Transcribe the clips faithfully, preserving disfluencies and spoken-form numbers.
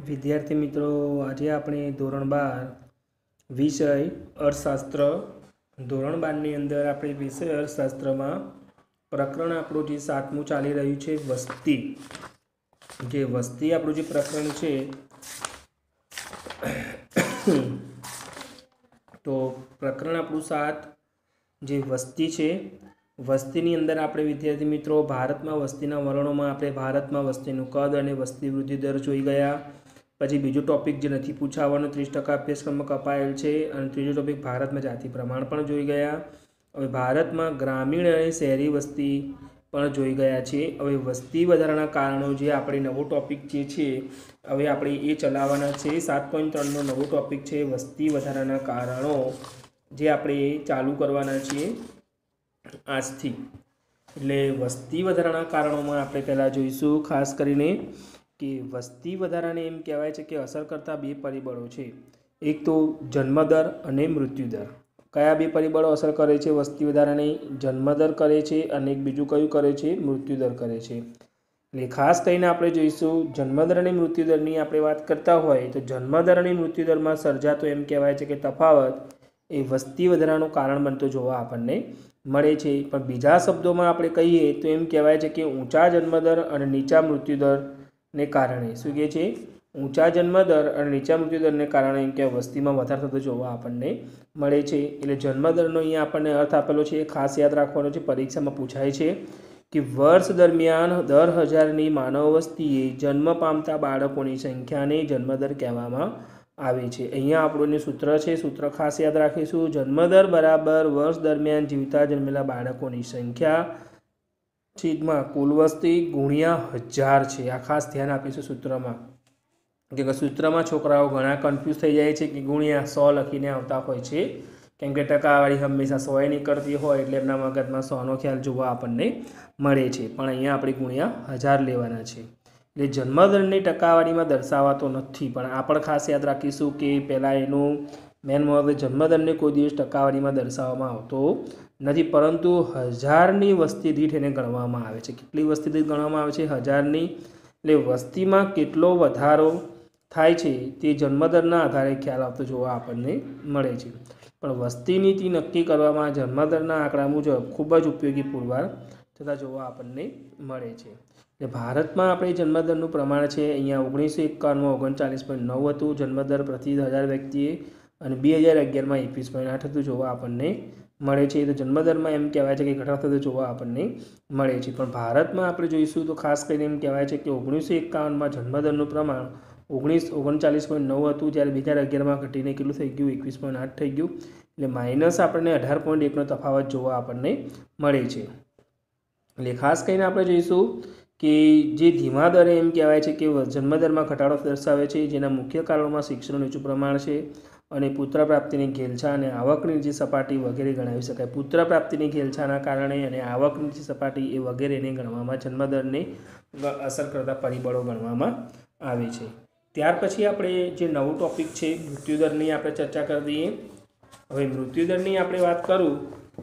વિદ્યાર્થી મિત્રો, આજે આપણે ધોરણ બાર વિષય અર્થશાસ્ત્ર ધોરણ બારની અંદર આપણે વિષય અર્થશાસ્ત્રમાં પ્રકરણ આપણું જે સાતમું ચાલી રહ્યું છે વસ્તી. જે વસ્તી આપણું જે પ્રકરણ છે તો પ્રકરણ આપણું સાત જે વસ્તી છે, વસ્તીની અંદર આપણે વિદ્યાર્થી મિત્રો ભારતમાં વસ્તીના વલણોમાં આપણે ભારતમાં વસ્તીનું કદ અને વસ્તી વૃદ્ધિ દર જોઈ ગયા. પછી બીજો ટોપિક જે નથી પૂછાવાનો ત્રીસ ટકા અભ્યાસક્રમમાં કપાયેલ છે, અને ત્રીજો ટોપિક ભારતમાં જાતિ પ્રમાણ પણ જોઈ ગયા. હવે ભારતમાં ગ્રામીણ અને શહેરી વસ્તી પણ જોઈ ગયા છે. હવે વસ્તી વધારાના કારણો જે આપણે નવો ટોપિક જે છે હવે આપણે એ ચલાવવાના છે. સાત પોઈન્ટ ત્રણનો નવો ટોપિક છે વસ્તી વધારાના કારણો, જે આપણે ચાલુ કરવાના છીએ આજથી. એટલે વસ્તી વધારાના કારણોમાં આપણે પહેલાં જોઈશું ખાસ કરીને કે વસ્તી વધારાને એમ કહેવાય છે કે અસર કરતા બે પરિબળો છે. એક તો જન્મદર અને મૃત્યુદર. કયા બે પરિબળો અસર કરે છે વસ્તી વધારાને? જન્મદર કરે છે અને એક બીજું કયું કરે છે? મૃત્યુદર કરે છે. એટલે ખાસ કરીને આપણે જોઈશું જન્મદર અને મૃત્યુદરની આપણે વાત કરતા હોય તો જન્મદર અને મૃત્યુદરમાં સર્જાતો એમ કહેવાય છે કે તફાવત એ વસ્તી વધારાનું કારણ બનતો જોવા આપણને મળે છે. પણ બીજા શબ્દોમાં આપણે કહીએ તો એમ કહેવાય છે કે ઊંચા જન્મદર અને નીચા મૃત્યુદરને કારણે શું કહે છે? ઊંચા જન્મદર અને નીચા મૃત્યુદરને કારણે એમ કે વસ્તીમાં વધારો થતો જોવા આપણને મળે છે. એટલે જન્મદરનો અહીંયા આપણને અર્થ આપેલો છે, એ ખાસ યાદ રાખવાનો છે, પરીક્ષામાં પૂછાય છે કે વર્ષ દરમિયાન દર હજારની માનવ વસ્તીએ જન્મ પામતા બાળકોની સંખ્યાને જન્મદર કહેવામાં આવે છે. અહીંયા આપણું સૂત્ર છે, સૂત્ર ખાસ યાદ રાખીશું. જન્મદર બરાબર વર્ષ દરમિયાન જીવતા જન્મેલા બાળકોની સંખ્યા છેદમાં કુલ વસ્તી ગુણ્યા હજાર છે. આ ખાસ ધ્યાન આપીશું સૂત્રમાં, કે સૂત્રમાં છોકરાઓ ઘણા કન્ફ્યુઝ થઈ જાય છે કે ગુણ્યા સો લખીને આવતા હોય છે, કેમ કે ટકાવાળી હંમેશા સોએ નીકળતી હોય એટલે એમના મગજમાં સોનો ખ્યાલ જોવા આપણને મળે છે. પણ અહીંયા આપણે ગુણ્યા હજાર લેવાના છે. એટલે જન્મદરની ટકાવારીમાં દર્શાવાતો નથી, પણ આ પણ ખાસ યાદ રાખીશું કે પહેલાં એનું મેન મહત્વ જન્મદરને કોઈ દિવસ ટકાવારીમાં દર્શાવવામાં આવતો નથી, પરંતુ હજારની વસ્તી દીઠ એને ગણવામાં આવે છે. કેટલી વસ્તી દીઠ ગણવામાં આવે છે? હજારની. એટલે વસ્તીમાં કેટલો વધારો થાય છે તે જન્મદરના આધારે ખ્યાલ આવતો જોવા આપણને મળે છે. પણ વસ્તી નીતિ નક્કી કરવામાં જન્મદરના આંકડા મુજબ ખૂબ જ ઉપયોગી પુરવાર થતા જોવા આપણને મળે છે. એટલે ભારતમાં આપણે જન્મદરનું પ્રમાણ છે અહીંયા ઓગણીસો એકાવનમાં ઓગણચાલીસ પોઈન્ટ નવ હતું જન્મદર પ્રતિ હજાર વ્યક્તિએ, અને બે હજાર અગિયારમાં એકવીસ પોઈન્ટ આઠ હતું જોવા આપણને મળે છે. તો જન્મદરમાં એમ કહેવાય છે કે ઘટાડો થતો જોવા આપણને મળે છે. પણ ભારતમાં આપણે જોઈશું તો ખાસ કરીને એમ કહેવાય છે કે ઓગણીસો એકાવનમાં જન્મદરનું પ્રમાણ ઓગણીસ ઓગણચાલીસ પોઈન્ટ નવ હતું, જ્યારે બે હજાર અગિયારમાં ઘટીને કેટલું થઈ ગયું? એકવીસ પોઈન્ટ આઠ થઈ ગયું. એટલે માઇનસ આપણને અઢાર પોઈન્ટ એકનો તફાવત જોવા આપણને મળે છે. એટલે ખાસ કરીને આપણે જોઈશું કે જે ધીમા દરે એમ કહેવાય છે કે જન્મદરમાં ઘટાડો દર્શાવે છે, જેના મુખ્ય કારણોમાં શિક્ષણનું નીચું પ્રમાણ છે અને પુત્ર પ્રાપ્તિની ઘેલછા અને આવકની નીચી સપાટી વગેરે ગણાવી શકાય. પુત્ર પ્રાપ્તિની ઘેલછાના કારણે અને આવકની નીચી સપાટી એ વગેરેને ગણવામાં જન્મદરને અસર કરતા પરિબળો ગણવામાં આવે છે. ત્યાર પછી આપણે જે નવું ટોપિક છે મૃત્યુદરની આપણે ચર્ચા કરી દઈએ. હવે મૃત્યુદરની આપણે વાત કરું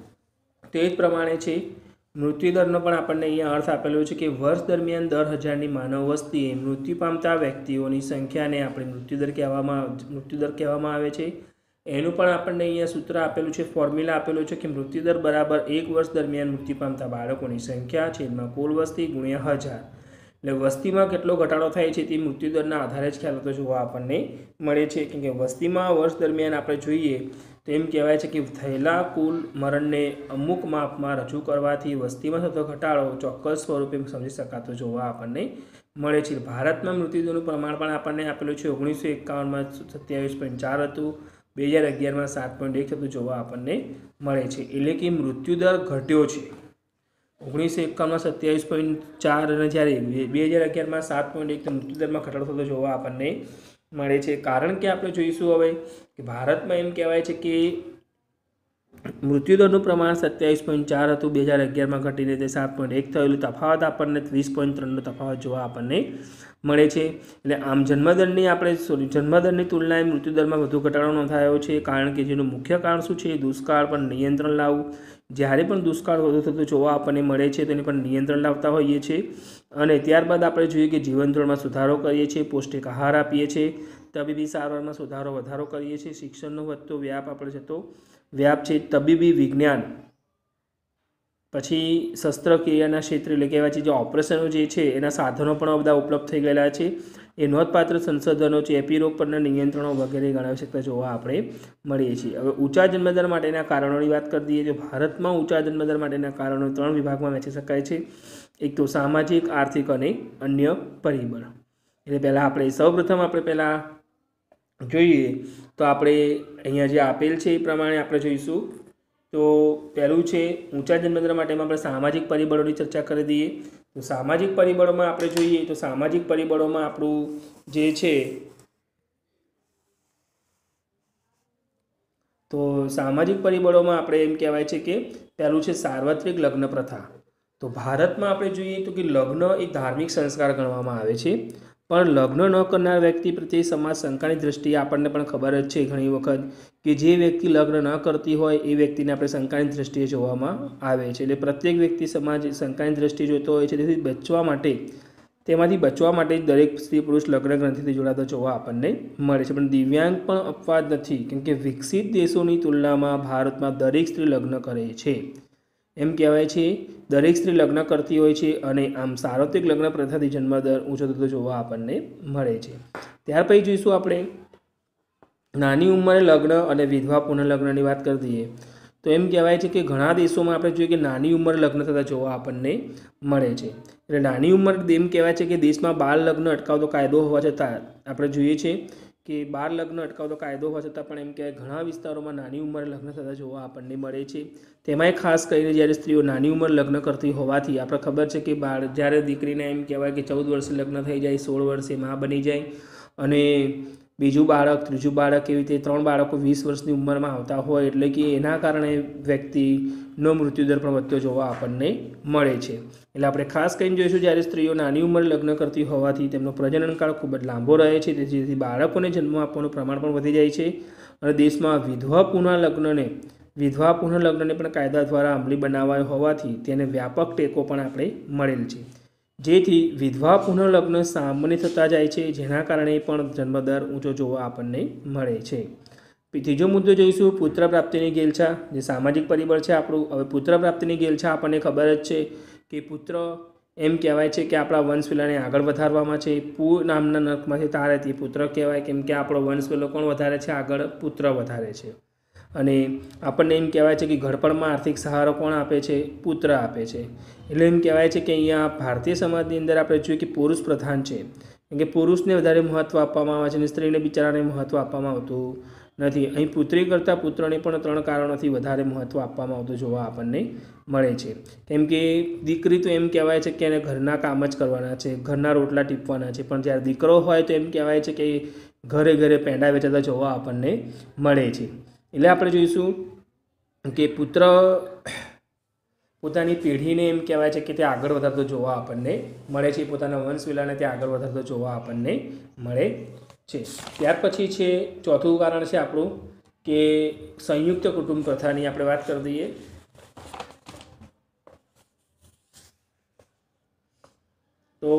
તો એ જ પ્રમાણે છે. મૃત્યુદરનો પણ આપણને અહીંયા અર્થ આપેલો છે કે વર્ષ દરમિયાન દર હજારની માનવ વસ્તીએ મૃત્યુ પામતા વ્યક્તિઓની સંખ્યાને આપણે મૃત્યુદર કહેવામાં મૃત્યુદર કહેવામાં આવે છે. એનું પણ આપણને અહીંયા સૂત્ર આપેલું છે, ફોર્મ્યુલા આપેલું છે કે મૃત્યુદર બરાબર એક વર્ષ દરમિયાન મૃત્યુ પામતા બાળકોની સંખ્યા છેદમાં કુલ વસ્તી ગુણ્યા હજાર. એટલે વસ્તીમાં કેટલો ઘટાડો થાય છે તે મૃત્યુદરના આધારે જ ખ્યાલ આવતો જોવા આપણને મળે છે. કેમ કે વસ્તીમાં વર્ષ દરમિયાન આપણે જોઈએ તો એમ કહેવાય છે કે થયેલા કુલ મરણને અમુક માપમાં રજૂ કરવાથી વસ્તીમાં થતો ઘટાડો ચોક્કસ સ્વરૂપે સમજી શકાતો જોવા આપણને મળે છે. ભારતમાં મૃત્યુદરનું પ્રમાણ પણ આપણને આપેલું છે. ઓગણીસો એકાવનમાં સત્યાવીસ પોઈન્ટ ચાર હતું, બે હજાર અગિયારમાં સાત પોઈન્ટ એક થતું જોવા આપણને મળે છે. એટલે કે મૃત્યુદર ઘટ્યો છે. ઓગણીસો એકાવનમાં સત્યાવીસ પોઈન્ટ ચાર અને જ્યારે બે હજાર અગિયારમાં સાત પોઈન્ટ એક મૃત્યુદરમાં ઘટાડો થતો જોવા આપણને મળે છે. કારણ કે આપણે જોઈશું હવે કે ભારતમાં એમ કહેવાય છે કે મૃત્યુદરનું પ્રમાણ સત્યાવીસ પોઈન્ટ ચાર હતું, બે હજાર અગિયારમાં ઘટીને તે સાત પોઈન્ટ એક થયેલું. તફાવત આપણને ત્રીસ પોઈન્ટ ત્રણનો તફાવત જોવા આપણને મળે છે. એટલે આમ જન્મદરની આપણે સોરી જન્મદરની તુલનાએ મૃત્યુદરમાં વધુ ઘટાડો નોંધાયો છે, કારણ કે જેનું મુખ્ય કારણ શું છે? દુષ્કાળ પર નિયંત્રણ લાવવું. જ્યારે પણ દુષ્કાળ વધુ થતો જોવા આપણને મળે છે તેની પર નિયંત્રણ લાવતા હોઈએ છીએ. અને ત્યારબાદ આપણે જોઈએ કે જીવન ધોરણમાં સુધારો કરીએ છીએ, પૌષ્ટિક આહાર આપીએ છીએ, તબીબી સારવારમાં સુધારો વધારો કરીએ છીએ, શિક્ષણનો વધતો વ્યાપ આપણે જતો વ્યાપ છે, તબીબી વિજ્ઞાન, પછી શસ્ત્રક્રિયાના ક્ષેત્રે એટલે કહેવાય છે જે ઓપરેશનો જે છે એના સાધનો પણ બધા ઉપલબ્ધ થઈ ગયેલા છે, એ નોંધપાત્ર સંશોધનો ચેપી રોગ પરના નિયંત્રણો વગેરે ગણાવી શકતા જોવા આપણે મળીએ છીએ। હવે ઊંચા જન્મદર માટેના કારણોની વાત કરી દઈએ તો ભારતમાં ઊંચા જન્મદર માટેના કારણો ત્રણ વિભાગમાં વહેંચી શકાય છે। એક તો સામાજિક, આર્થિક અને અન્ય પરિબળ। એટલે પહેલાં આપણે સૌપ્રથમ આપણે પહેલાં જોઈએ તો આપણે અહીંયા જે આપેલ છે એ પ્રમાણે આપણે જોઈશું। તો પહેલું છે ઊંચા જન્મદર માટેમાં આપણે સામાજિક પરિબળોની ચર્ચા કરી દઈએ। તો સામાજિક પરિબળોમાં આપણે જોઈએ તો સામાજિક પરિબળોમાં આપણું જે છે તો સામાજિક પરિબળોમાં આપણે એમ કહેવાય છે કે પહેલું છે સાર્વત્રિક લગ્ન પ્રથા। તો ભારતમાં આપણે જોઈએ તો કે લગ્ન એ ધાર્મિક સંસ્કાર ગણવામાં આવે છે, પણ લગ્ન ન કરનાર વ્યક્તિ પ્રત્યે સમાજ શંકાની દૃષ્ટિએ આપણને પણ ખબર જ છે ઘણી વખત કે જે વ્યક્તિ લગ્ન ન કરતી હોય એ વ્યક્તિને આપણે શંકાની દૃષ્ટિએ જોવામાં આવે છે। એટલે પ્રત્યેક વ્યક્તિ સમાજ શંકાની દૃષ્ટિએ જોતો હોય છે, તેથી બચવા માટે તેમાંથી બચવા માટે દરેક સ્ત્રી પુરુષ લગ્ન ગ્રંથિથી જોડાતા જોવા આપણને મળે છે। પણ દિવ્યાંગ પણ અપવાદ નથી, કેમ કે વિકસિત દેશોની તુલનામાં ભારતમાં દરેક સ્ત્રી લગ્ન કરે છે। એમ કહેવાય છે દરેક સ્ત્રી લગ્ન કરતી હોય છે અને આમ સાર્વત્રિક લગ્ન પ્રથાથી જન્મદર ઊંચો થતો જોવા આપણને મળે છે। ત્યાર પછી જોઈશું આપણે નાની ઉંમરે લગ્ન અને વિધવા પુનઃલગ્નની વાત કરી દઈએ તો એમ કહેવાય છે કે ઘણા દેશોમાં આપણે જોઈએ કે નાની ઉંમરે લગ્ન થતા જોવા આપણને મળે છે। એટલે નાની ઉંમર એમ કહેવાય છે કે દેશમાં બાળ લગ્ન અટકાવતો કાયદો હોવા છતાં આપણે જોઈએ છે કે બાળ લગ્ન અટકાવતો કાયદો હોવા છતાં પણ એમ કહેવાય ઘણા વિસ્તારોમાં નાની ઉંમરે લગ્ન થતા જોવા આપણને મળે છે। તેમાંય ખાસ કરીને જ્યારે સ્ત્રીઓ નાની ઉંમર લગ્ન કરતી હોવાથી આપણે ખબર છે કે બાળ જ્યારે દીકરીને એમ કહેવાય કે ચૌદ વર્ષે લગ્ન થઈ જાય, સોળ વર્ષે મા બની જાય અને બીજું બાળક, ત્રીજું બાળક, એવી રીતે ત્રણ બાળકો વીસ વર્ષની ઉંમરમાં આવતા હોય એટલે કે એના કારણે વ્યક્તિનો મૃત્યુદર પણ વધતો જોવા આપણને મળે છે। એટલે આપણે ખાસ કરીને જોઈશું જ્યારે સ્ત્રીઓ નાની ઉંમરે લગ્ન કરતી હોવાથી તેમનો પ્રજનનકાળ ખૂબ જ લાંબો રહે છે, જેથી બાળકોને જન્મ આપવાનું પ્રમાણ પણ વધી જાય છે અને દેશમાં વિધવા પુનઃલગ્નને વિધવા પુનઃલગ્નને પણ કાયદા દ્વારા અમલી બનાવાયો હોવાથી તેને વ્યાપક ટેકો પણ આપણે મળેલ છે, જેથી વિધવા પુનઃલગ્ન સામાન્ય થતા જાય છે, જેના કારણે પણ જન્મદર ઊંચો જોવા આપણને મળે છે। ત્રીજો મુદ્દો જોઈશું પુત્ર પ્રાપ્તિની ઘેલછા, જે સામાજિક પરિબળ છે આપણું। હવે પુત્ર પ્રાપ્તિની ઘેલછા આપણને ખબર જ છે કે પુત્ર એમ કહેવાય છે કે આપણા વંશવેલાને આગળ વધારવામાં છે। પુ નામના નખમાંથી તારે તે પુત્ર કહેવાય, કેમ કે આપણો વંશવેલો કોણ વધારે છે આગળ? પુત્ર વધારે છે। અને આપણને એમ કહેવાય છે કે ઘડપણમાં આર્થિક સહારો કોણ આપે છે? પુત્ર આપે છે। એટલે એમ કહેવાય છે કે અહીંયા ભારતીય સમાજની અંદર આપણે જોઈએ કે પુરુષ પ્રધાન છે, કેમ કે પુરુષને વધારે મહત્ત્વ આપવામાં આવે છે અને સ્ત્રીને બિચારાને મહત્ત્વ આપવામાં આવતું નથી। અહીં પુત્રી કરતાં પુત્રને પણ ત્રણ કારણોથી વધારે મહત્ત્વ આપવામાં આવતું જોવા આપણને મળે છે। કેમ કે દીકરી તો એમ કહેવાય છે કે એને ઘરના કામ જ કરવાના છે, ઘરના રોટલા ટીપવાના છે, પણ જ્યારે દીકરો હોય તો એમ કહેવાય છે કે ઘરે ઘરે પેંડા વેચાતા જોવા આપણને મળે છે। એટલે આપણે જોઈશું કે પુત્ર પોતાની પેઢીને એમ કહેવાય છે કે તે આગળ વધારતો જોવા આપણને મળે છે, પોતાના વંશવેલાને તે આગળ વધારતો જોવા આપણને મળે છે। ત્યાર પછી છે ચોથું કારણ છે આપણું કે સંયુક્ત કુટુંબ પ્રથાની આપણે વાત કરી દઈએ તો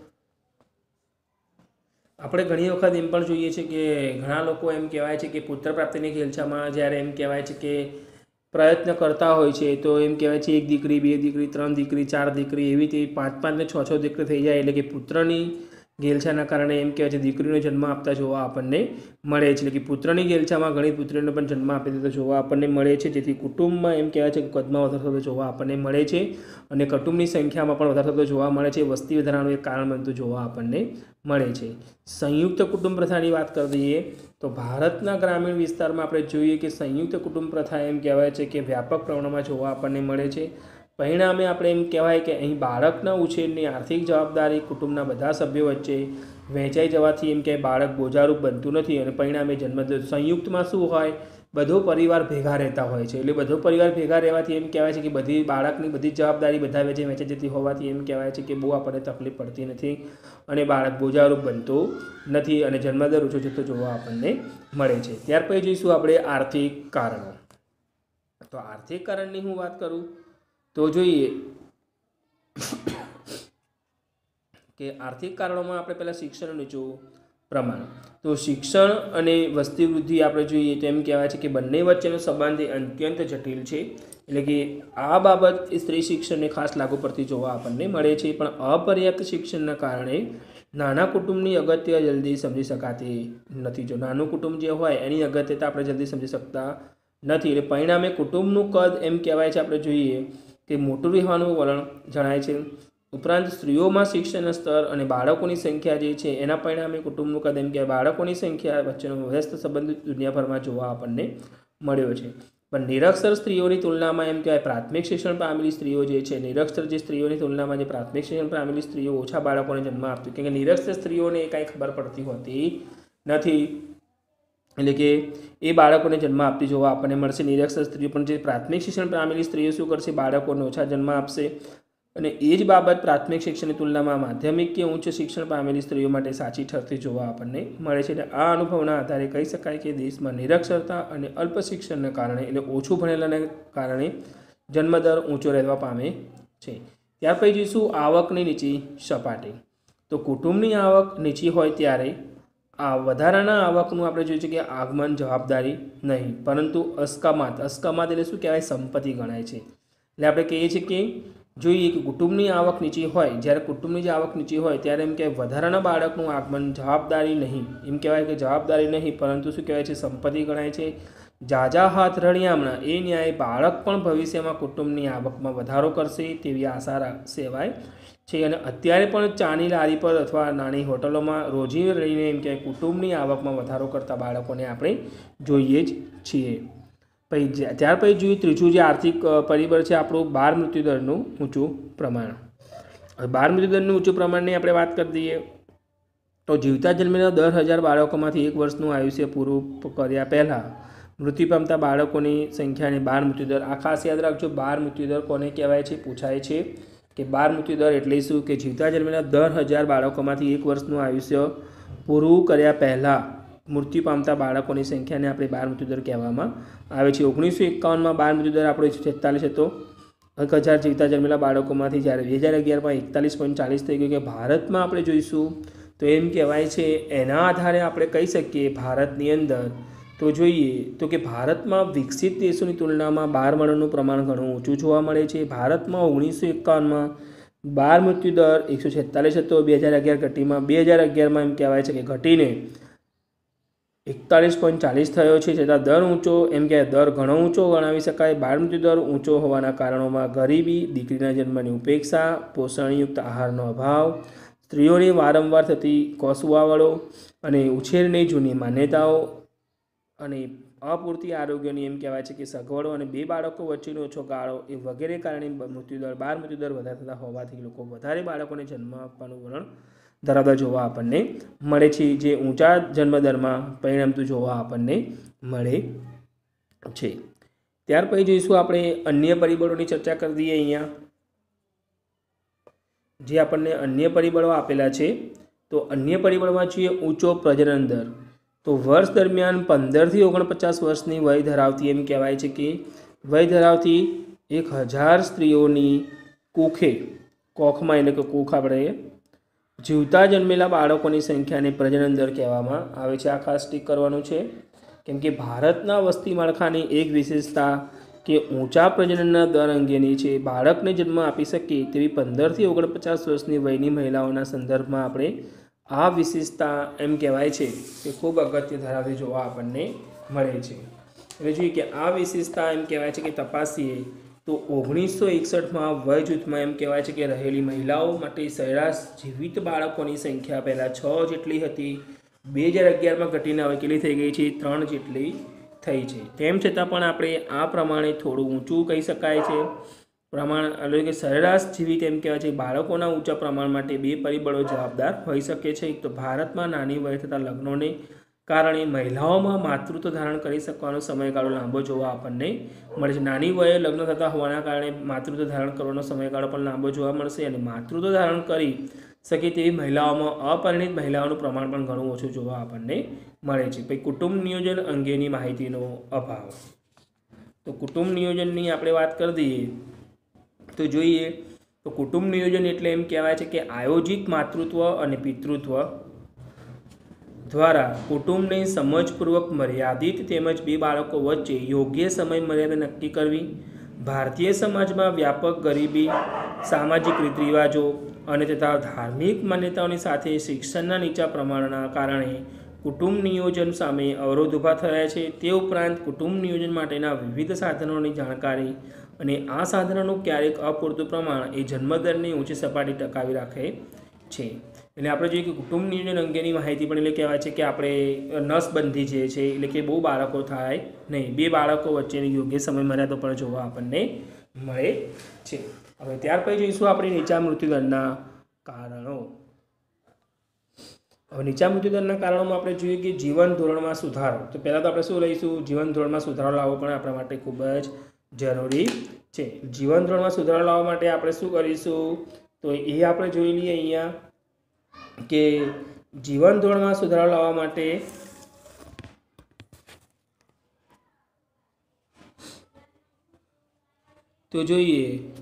આપણે ઘણી વખત એમ પણ જોઈએ છે કે ઘણા લોકો એમ કહેવાય છે કે પુત્ર પ્રાપ્તિની ઘેલછામાં જ્યારે એમ કહેવાય છે કે પ્રયત્ન કરતા હોય છે તો એમ કહેવાય છે એક દીકરી, બે દીકરી, ત્રણ દીકરી, ચાર દીકરી, એવી રીતે પાંચ પાંચ ને છ છ દીકરી થઈ જાય એટલે કે પુત્રની ઘેલછાના કારણે એમ કહેવાય છે દીકરીનો જન્મ આપતા જોવા આપણને મળે છે। એટલે કે પુત્રની ઘેલછામાં ઘણી પુત્રીઓને પણ જન્મ આપી દેતો જોવા આપણને મળે છે, જેથી કુટુંબમાં એમ કહેવાય છે કે કદમાં વધારો થતો જોવા આપણને મળે છે અને કુટુંબની સંખ્યામાં પણ વધારો થતો જોવા મળે છે। વસ્તી વધારાનું એક કારણ બનતું જોવા આપણને મળે છે। સંયુક્ત કુટુંબ પ્રથાની વાત કરી દઈએ તો ભારતના ગ્રામીણ વિસ્તારમાં આપણે જોઈએ કે સંયુક્ત કુટુંબ પ્રથા એમ કહેવાય છે કે વ્યાપક પ્રમાણમાં જોવા આપણને મળે છે। પરિણામે આપણે એમ કહેવાય કે અહીં બાળકના ઉછેરની આર્થિક જવાબદારી કુટુંબના બધા સભ્યો વચ્ચે વહેંચાઈ જવાથી એમ કે બાળક બોજારૂપ બનતું નથી અને પરિણામે જન્મદર સંયુક્તમાં શું હોય? બધો પરિવાર ભેગા રહેતા હોય છે, એટલે બધો પરિવાર ભેગા રહેવાથી એમ કહેવાય છે કે બધી બાળકની બધી જવાબદારી બધા વચ્ચે વહેંચાઈ જતી હોવાથી એમ કહેવાય છે કે બહુ આપણને તકલીફ પડતી નથી અને બાળક બોજારૂપ બનતું નથી અને જન્મદર ઓછો જતો જોવા આપણને મળે છે। ત્યાર પછી જોઈશું આપણે આર્થિક કારણો। તો આર્થિક કારણની હું વાત કરું તો જોઈએ કે આર્થિક કારણોમાં આપણે પહેલાં શિક્ષણનું નીચું પ્રમાણ, તો શિક્ષણ અને વસ્તી વૃદ્ધિ આપણે જોઈએ તો એમ કહેવાય છે કે બંને વચ્ચેનો સંબંધ એ અત્યંત જટિલ છે, એટલે કે આ બાબત સ્ત્રી શિક્ષણને ખાસ લાગુ પડતી જોવા આપણને મળે છે. પણ અપર્યાપ્ત શિક્ષણના કારણે નાના કુટુંબની અગત્ય જલ્દી સમજી શકાતી નથી. જો નાનું કુટુંબ જે હોય એની અગત્યતા આપણે જલ્દી સમજી શકતા નથી, એટલે પરિણામે કુટુંબનું કદ એમ કહેવાય છે આપણે જોઈએ કે મોટું રહેવાનું વલણ જણાય છે. ઉપરાંત સ્ત્રીઓમાં શિક્ષણના સ્તર અને બાળકોની સંખ્યા જે છે એના પરિણામે કુટુંબનું કદ એમ કહેવાય બાળકોની સંખ્યા વચ્ચેનો વ્યસ્ત સંબંધ દુનિયાભરમાં જોવા આપણને મળ્યો છે. પણ નિરક્ષર સ્ત્રીઓની તુલનામાં એમ કહેવાય પ્રાથમિક શિક્ષણ પામેલી સ્ત્રીઓ જે છે, નિરક્ષર જે સ્ત્રીઓની તુલનામાં જે પ્રાથમિક શિક્ષણ પામેલી સ્ત્રીઓ ઓછા બાળકોને જન્મ આપતી, કેમ કે નિરક્ષર સ્ત્રીઓને એ કાંઈ ખબર પડતી હોતી નથી, એટલે કે એ બાળકોને જન્મ આપતી જોવા આપણને મળશે. નિરક્ષર સ્ત્રીઓ પણ જે પ્રાથમિક શિક્ષણ પામેલી સ્ત્રીઓ શું કરશે, બાળકોને ઓછા જન્મ આપશે. અને એ જ બાબત પ્રાથમિક શિક્ષણની તુલનામાં માધ્યમિક કે ઉચ્ચ શિક્ષણ પામેલી સ્ત્રીઓ માટે સાચી ઠરતી જોવા આપણને મળે છે. આ અનુભવના આધારે કહી શકાય કે દેશમાં નિરક્ષરતા અને અલ્પ શિક્ષણને કારણે એટલે ઓછું ભણેલાને કારણે જન્મદર ઊંચો રહેવા પામે છે. ત્યાર પછી જોઈશું આવકની નીચી સપાટી. તો કુટુંબની આવક નીચી હોય ત્યારે આ વધારાના આવકનું આપણે જોઈએ છે કે આગમન જવાબદારી નહીં, પરંતુ અસ્કમાત, અસ્કમાત એટલે શું કહેવાય, સંપત્તિ ગણાય છે. એટલે આપણે કહીએ છીએ કે જોઈએ કે કુટુંબની આવક નીચી હોય, જ્યારે કુટુંબની જે આવક નીચી હોય ત્યારે એમ કહેવાય વધારાના બાળકનું આગમન જવાબદારી નહીં, એમ કહેવાય કે જવાબદારી નહીં પરંતુ શું કહેવાય છે, સંપત્તિ ગણાય છે. જાજા હાથ રળિયામણા એ ન્યાય બાળક પણ ભવિષ્યમાં કુટુંબની આવકમાં વધારો કરશે તેવી આશા સેવાય છે. અને અત્યારે પણ ચાની લારી પર અથવા નાની હોટલોમાં રોજી રહીને એમ કહેવાય કુટુંબની આવકમાં વધારો કરતા બાળકોને આપણે જોઈએ જ છીએ. પછી ત્યાર પછી જોઈએ ત્રીજું જે આર્થિક પરિબળ છે આપણું બાળ મૃત્યુદરનું ઊંચું પ્રમાણ. હવે બાળ મૃત્યુદરનું ઊંચું પ્રમાણની આપણે વાત કરી દઈએ તો જીવતા જન્મેલા દર હજાર બાળકોમાંથી એક વર્ષનું આયુષ્ય પૂરું કર્યા પહેલાં મૃત્યુ પામતા બાળકોની સંખ્યાને બાળ મૃત્યુદર, આ ખાસ યાદ રાખજો, બાળ મૃત્યુદર કોને કહેવાય છે, પૂછાય છે કે બાળ મૃત્યુદર એટલે શું, કે જીવતા જન્મેલા દર હજાર બાળકોમાંથી એક વર્ષનું આયુષ્ય પૂરું કર્યા પહેલાં મૃત્યુ પામતા બાળકોની સંખ્યાને આપણે બાળ મૃત્યુદર કહેવામાં આવે છે. ઓગણીસો એકાવનમાં બાળ મૃત્યુદર આપણો એકસો છેતાલીસ હતો એક હજાર જીવતા જન્મેલા બાળકોમાંથી, જ્યારે બે હજાર અગિયારમાં એકતાલીસ પોઈન્ટ ચાલીસ થઈ ગયું. કે ભારતમાં આપણે જોઈશું તો એમ કહેવાય છે એના આધારે આપણે કહી શકીએ ભારતની અંદર તો જોઈએ તો કે ભારતમાં વિકસિત દેશોની તુલનામાં બાળ મરણનું પ્રમાણ ઘણું ઓછું જોવા મળે છે. ભારતમાં ઓગણીસો એકાવનમાં બાળ મૃત્યુદર એકસો છેતાલીસ હતો, બે હજાર અગિયાર ઘટીમાં બે હજાર અગિયારમાં એમ કહેવાય છે કે ઘટીને એકતાલીસ પોઈન્ટ ચાલીસ થયો છે. છતાં દર ઊંચો એમ કે દર ઘણો ઊંચો ગણાવી શકાય. બાળ મૃત્યુદર ઊંચો હોવાના કારણોમાં ગરીબી, દીકરીના જન્મની ઉપેક્ષા, પોષણયુક્ત આહારનો અભાવ, સ્ત્રીઓની વારંવાર થતી કોસુવાવડો અને ઉછેરની જૂની માન્યતાઓ અને અપૂરતી આરોગ્યની એમ કહેવાય છે કે સગવડો અને બે બાળકો વચ્ચેનો ઓછો ગાળો એ વગેરે કારણે મૃત્યુદર બાળ મૃત્યુદર વધારે થતા હોવાથી લોકો વધારે બાળકોને જન્મ આપવાનું વલણ ધરાવતા જોવા આપણને મળે છે, જે ઊંચા જન્મદરમાં પરિણમતું જોવા આપણને મળે છે. ત્યાર પછી જોઈશું આપણે અન્ય પરિબળોની ચર્ચા કરી દઈએ. અહીંયા જે આપણને અન્ય પરિબળો આપેલા છે તો અન્ય પરિબળમાં જોઈએ ઊંચો પ્રજનન દર. તો વર્ષ દરમિયાન પંદરથી ઓગણપચાસ વર્ષની વય ધરાવતી એમ કહેવાય છે કે વય ધરાવતી એક હજાર સ્ત્રીઓની કુખે કોખમાં એટલે કે કુખ આપણે જીવતા જન્મેલા બાળકોની સંખ્યાને પ્રજનન દર કહેવામાં આવે છે. આ ખાસ ટીક કરવાનું છે કેમ કે ભારતના વસ્તી માળખાની એક વિશેષતા કે ઊંચા પ્રજનનના દર અંગેની છે. બાળકને જન્મ આપી શકે તેવી પંદરથી ઓગણપચાસ વર્ષની વયની મહિલાઓના સંદર્ભમાં આપણે આ વિશેષતા એમ કહેવાય છે કે ખૂબ અગત્ય ધરાવતી જોવા આપણને મળે છે. એટલે જોઈએ કે આ વિશેષતા એમ કહેવાય છે કે તપાસીએ તો ઓગણીસો એકસઠમાં વય જૂથમાં એમ કહેવાય છે કે રહેલી મહિલાઓ માટે સરેરાશ જીવિત બાળકોની સંખ્યા પહેલાં છ જેટલી હતી, બે હજાર અગિયારમાં ઘટીને હવે કેટલી થઈ ગઈ છે, ત્રણ જેટલી થઈ છે. તેમ છતાં પણ આપણે આ પ્રમાણે થોડું ઊંચું કહી શકાય છે. પ્રમાણ એટલે કે સરેરાશ જીવિત એમ કહેવાય છે બાળકોના ઊંચા પ્રમાણ માટે બે પરિબળો જવાબદાર હોઈ શકે છે. એક તો ભારતમાં નાની વયે થતા લગ્નોને કારણે મહિલાઓમાં માતૃત્વ ધારણ કરી શકવાનો સમયગાળો લાંબો જોવા આપણને મળે છે. નાની વયે લગ્ન થતા હોવાના કારણે માતૃત્વ ધારણ કરવાનો સમયગાળો પણ લાંબો જોવા મળશે અને માતૃત્વ ધારણ કરી શકે તેવી મહિલાઓમાં અપરિણિત મહિલાઓનું પ્રમાણ પણ ઘણું ઓછું જોવા આપણને મળે છે. પછી કુટુંબ નિયોજન અંગેની માહિતીનો અભાવ. તો કુટુંબ નિયોજનની આપણે વાત કરી દઈએ તો જોઈએ તો કુટુંબ નિયોજન એટલે એમ કહેવાય છે કે આયોજિત માતૃત્વ અને પિતૃત્વ દ્વારા કુટુંબને સમજપૂર્વક મર્યાદિત તેમજ બે બાળકો વચ્ચે યોગ્ય સમય મર્યાદા નક્કી કરવી. ભારતીય સમાજમાં વ્યાપક ગરીબી, સામાજિક રીત રિવાજો અને તથા ધાર્મિક માન્યતાઓની સાથે શિક્ષણના નીચા પ્રમાણના કારણે કુટુંબ નિયોજન સામે અવરોધ ઊભા થયા છે. તે ઉપરાંત કુટુંબ નિયોજન માટેના વિવિધ સાધનોની જાણકારી અને આ સાધનોનું ક્યારેક અપૂરતું પ્રમાણ એ જન્મદરની ઊંચી સપાટી ટકાવી રાખે છે. એટલે આપણે જોઈએ કે કુટુંબ નિયોજન અંગેની માહિતી પણ એટલે કહેવાય છે કે આપણે નસબંધી જે છે એટલે કે બહુ બાળકો થાય નહીં, બે બાળકો વચ્ચેની યોગ્ય સમય મર્યાદા પણ જોવા આપણને મળે છે. હવે ત્યાર પછી જોઈશું આપણે નીચા મૃત્યુદરના કારણો. હવે નીચા મૃત્યુદરના કારણોમાં આપણે જોઈએ કે જીવન ધોરણમાં સુધારો. તો પહેલાં તો આપણે શું લઈશું? જીવન ધોરણમાં સુધારો લાવવો પણ આપણા માટે ખૂબ જ જરૂરી છે. જીવન ધોરણમાં સુધારો લાવવા માટે આપણે શું કરીશું? તો એ આપણે જોઈ લઈએ અહીંયા કે જીવન ધોરણમાં સુધારો લાવવા માટે તો જોઈએ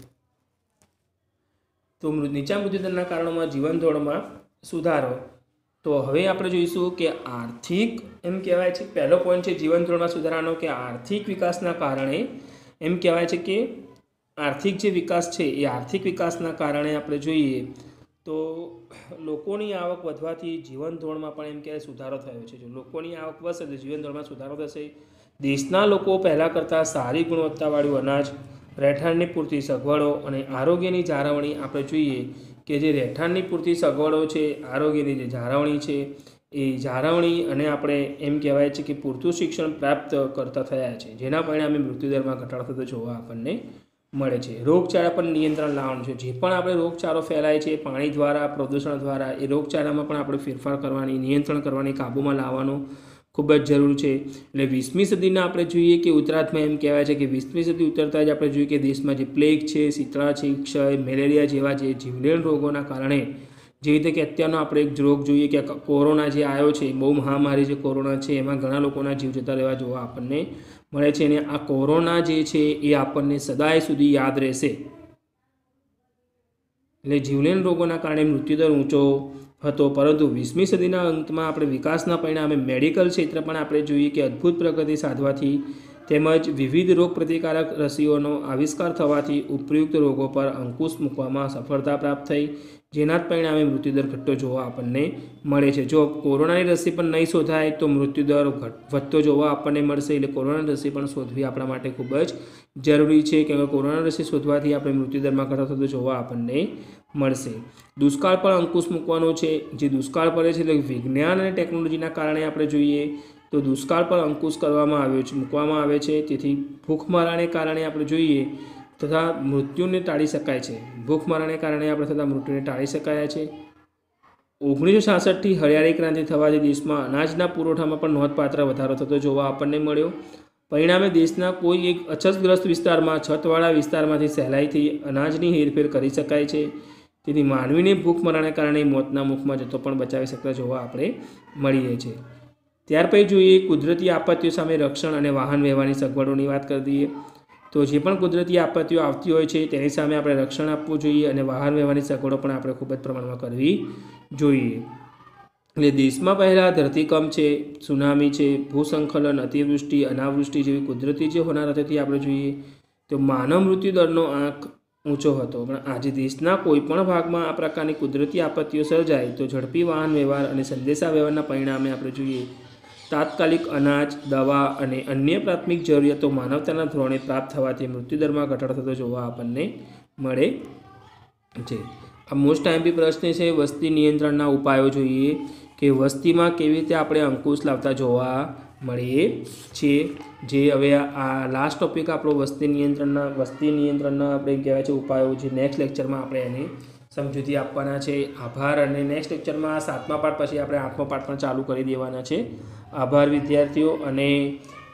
તો નીચા મૃત્યુદરના કારણોમાં જીવન ધોરણમાં સુધારો. તો હવે આપણે જોઈશું કે આર્થિક એમ કહેવાય છે, પહેલો પોઈન્ટ છે જીવન ધોરણમાં સુધારાનો કે આર્થિક વિકાસના કારણે એમ કહેવાય છે કે આર્થિક જે વિકાસ છે એ આર્થિક વિકાસના કારણે આપણે જોઈએ તો લોકોની આવક વધવાથી જીવન ધોરણમાં પણ એમ કહેવાય સુધારો થયો છે. જો લોકોની આવક વધશે તો જીવન ધોરણમાં સુધારો થશે. દેશના લોકો પહેલાં કરતાં સારી ગુણવત્તાવાળું અનાજ, રહેઠાણની પૂરતી સગવડો અને આરોગ્યની જાળવણી આપણે જોઈએ કે જે રહેઠાણની પૂરતી સગવડો છે, આરોગ્યની જે જાળવણી છે એ જાળવણી અને આપણે એમ કહેવાય છે કે પૂરતું શિક્ષણ પ્રાપ્ત કરતા થયા છે, જેના પરિણામે મૃત્યુદરમાં ઘટાડો થતો જોવા આપણને મળે છે. રોગચાળા પર નિયંત્રણ લાવવાનું છે. જે પણ આપણે રોગચાળો ફેલાય છે પાણી દ્વારા, પ્રદૂષણ દ્વારા, એ રોગચાળામાં પણ આપણે ફેરફાર કરવાની, નિયંત્રણ કરવાની, કાબૂમાં લાવવાનું ખૂબ જ જરૂર છે. એટલે વીસમી સદીના આપણે જોઈએ કે ઉત્તરાર્ધમાં એમ કહેવાય છે કે વીસમી સદી ઉતરતા જ આપણે જોઈએ કે દેશમાં જે પ્લેગ છે, શીતળા છે, ક્ષય, મેલેરિયા જેવા જે જીવલેણ રોગોના કારણે, જે રીતે કે અત્યારનો આપણે એક રોગ જોઈએ કે કોરોના જે આવ્યો છે, બહુ મહામારી જે કોરોના છે, એમાં ઘણા લોકોના જીવ જતા રહેવા જોવા આપણને મળે છે. અને આ કોરોના જે છે એ આપણને સદાય સુધી યાદ રહેશે. એટલે જીવલેણ રોગોના કારણે મૃત્યુદર ઊંચો હતો, પરંતુ વીસમી સદીના અંતમાં આપણે વિકાસના પરિણામે મેડિકલ ક્ષેત્ર પણ આપણે જોઈએ કે અદ્ભુત પ્રગતિ સાધવાથી તેમજ વિવિધ રોગ પ્રતિકારક રસીઓનો આવિષ્કાર થવાથી ઉપયુક્ત રોગો પર અંકુશ મૂકવામાં સફળતા પ્રાપ્ત થઈ, જેના જ પરિણામે મૃત્યુદર ઘટતો જોવા આપણને મળે છે. જો કોરોનાની રસી પણ નહીં શોધાય તો મૃત્યુદર વધતો જોવા આપણને મળશે. એટલે કોરોનાની રસી પણ શોધવી આપણા માટે ખૂબ જ જરૂરી છે, કેમ કે કોરોના રસી શોધવાથી આપણે મૃત્યુદરમાં ઘટાડો થતો જોવા આપણને મળશે. દુષ્કાળ પર અંકુશ મૂકવાનો છે. જે દુષ્કાળ પડે છે એટલે વિજ્ઞાન અને ટેકનોલોજીના કારણે આપણે જોઈએ તો દુષ્કાળ પર અંકુશ કરવામાં આવ્યો છે, મૂકવામાં આવે છે. તેથી ભૂખમરાને કારણે આપણે જોઈએ તથા મૃત્યુને ટાળી શકાય છે. ભૂખમરાને કારણે આપણે થતા મૃત્યુને ટાળી શકાયા છે. ઓગણીસો છાસઠથી હરિયાળી ક્રાંતિ થવાથી દેશમાં અનાજના પુરવઠામાં પણ નોંધપાત્ર વધારો થતો જોવા આપણને મળ્યો. પરિણામે દેશના કોઈ એક અછતગ્રસ્ત વિસ્તારમાં, છતવાળા વિસ્તારમાંથી સહેલાઈથી અનાજની હેરફેર કરી શકાય છે. તેથી માનવીને ભૂખમરાને કારણે મોતના મુખમાં જતો પણ બચાવી શકતા જોવા આપણે મળીએ છીએ. ત્યાર પછી જોઈએ કુદરતી આપત્તિઓ સામે રક્ષણ અને વાહન વ્યવહારની સગવડોની વાત કરી દઈએ. તો જે પણ કુદરતી આપત્તિઓ આવતી હોય છે તેની સામે આપણે રક્ષણ આપવું જોઈએ અને વાહન વ્યવહારની સગવડો પણ આપણે ખૂબ જ પ્રમાણમાં કરવી જોઈએ. એટલે દેશમાં પહેલાં ધરતીકંપ છે, સુનામી છે, ભૂસંખલન, અતિવૃષ્ટિ, અનાવૃષ્ટિ જેવી કુદરતી જે હોનારતોથી આપણે જોઈએ તો માનવ મૃત્યુદરનો આંક ઊંચો હતો. પણ આજે દેશના કોઈપણ ભાગમાં આ પ્રકારની કુદરતી આપત્તિઓ સર્જાય તો ઝડપી વાહન વ્યવહાર અને સંદેશા વ્યવહારના પરિણામે આપણે જોઈએ તાત્કાલિક અનાજ, દવા અને અન્ય પ્રાથમિક જરૂરિયાતો માનવતાના ધોરણે પ્રાપ્ત થવાથી મૃત્યુદરમાં ઘટાડો થતો જોવા આપણને મળે છે. આ મોસ્ટ આઈએમપી પ્રશ્ન છે વસ્તી નિયંત્રણના ઉપાયો જોઈએ કે વસ્તીમાં કેવી રીતે આપણે અંકુશ લાવતા જોવા મળીએ છીએ. જે હવે આ લાસ્ટ ટોપિક આપણો વસ્તી નિયંત્રણના વસ્તી નિયંત્રણના આપણે કહેવાય છે ઉપાયો, જે નેક્સ્ટ લેક્ચરમાં આપણે એની સમજૂતી આપવાના છે. આભાર. અને નેક્સ્ટ લેક્ચરમાં સાતમા પાઠ પછી આપણે આઠમો પાઠ પણ ચાલુ કરી દેવાના છે. આભાર વિદ્યાર્થીઓ. અને